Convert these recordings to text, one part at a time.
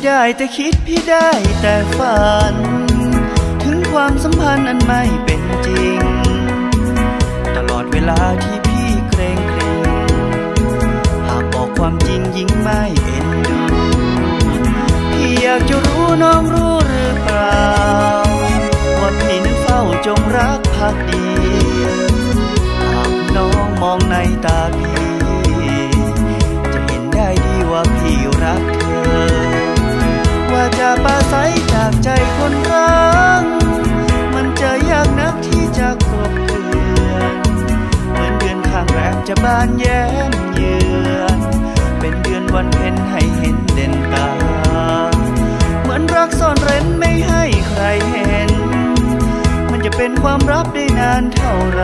ได้แต่คิดพี่ได้แต่ฝันถึงความสัมพันธ์อันไม่เป็นจริงตลอดเวลาที่พี่เกรงหากบอกความจริงยิ่งไม่เอ็นดูพี่อยากจะรู้น้องรู้หรือเปล่าว่าพี่นั้นเฝ้าจงรักภักดีหากน้องมองในตาพี่จะเห็นได้ดีว่าพี่รักเธอว่าจะปราศัยจากใจคนรักมันจะยากนักที่จะกลบเกลื่อนเหมือนเดือนข้างแรมจะบานแย้มเยือนเป็นเดือนวันเพ็ญให้เห็นเด่นตาเหมือนรักซ่อนเร้นไม่ให้ใครเห็นมันจะเป็นความลับได้นานเท่าไร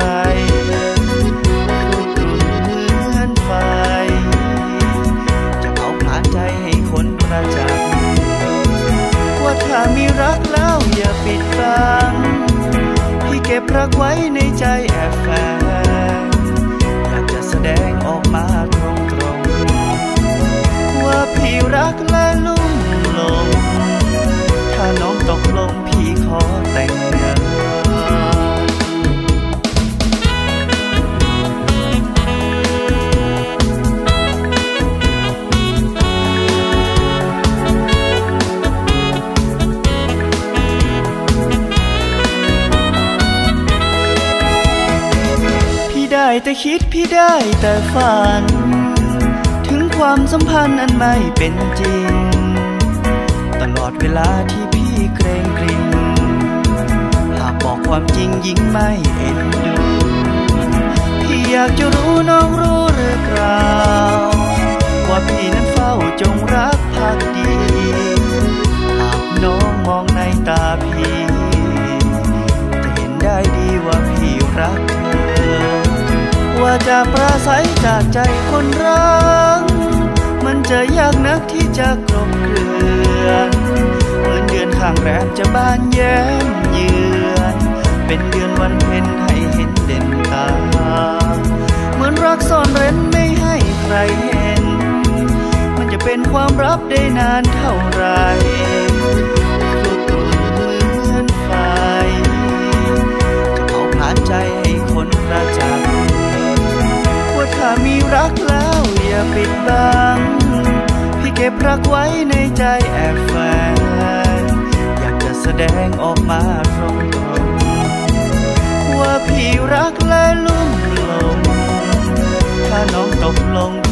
กลุ่นเหมือนไฟจะเผาผลาญใจให้คนประจักษ์ว่าถ้ามีรักแล้วอย่าปิดบังพี่เก็บรักไว้ในใจแอบแฝงอยากจะแสดงออกมาตรงๆว่าพี่รักและลุ่มหลงถ้าน้องตกลงพี่ขอแต่งงานได้แต่คิดพี่ได้แต่ฝันถึงความสัมพันธ์อันไม่เป็นจริงตลอดเวลาที่พี่เกรงหากบอกความจริงยิ่งไม่เอ็นดูพี่อยากจะรู้น้องรู้หรือเปล่าว่าพี่นั้นเฝ้าจงรักภักดีหากน้องมองในตาพี่จะเห็นได้ดีว่าพี่รักเธอว่าจะปราศัยจากใจคนรักมันจะยากนักที่จะกลบเกลื่อนเหมือนเดือนข้างแรมจะบานแย้มเยือนเป็นเดือนวันเพ็ญให้เห็นเด่นตาเหมือนรักซ่อนเร้นไม่ให้ใครเห็นมันจะเป็นความลับได้นานเท่าไรกลุ่นเหมือนไฟจะเผาผลาญใจให้คนประจักษ์ถ้ามีรักแล้วอย่าปิดบังพี่เก็บรักไว้ในใจแอบแฝงอยากจะแสดงออกมาตรงๆว่าพี่รักและลุ่มหลงถ้าน้องตกลง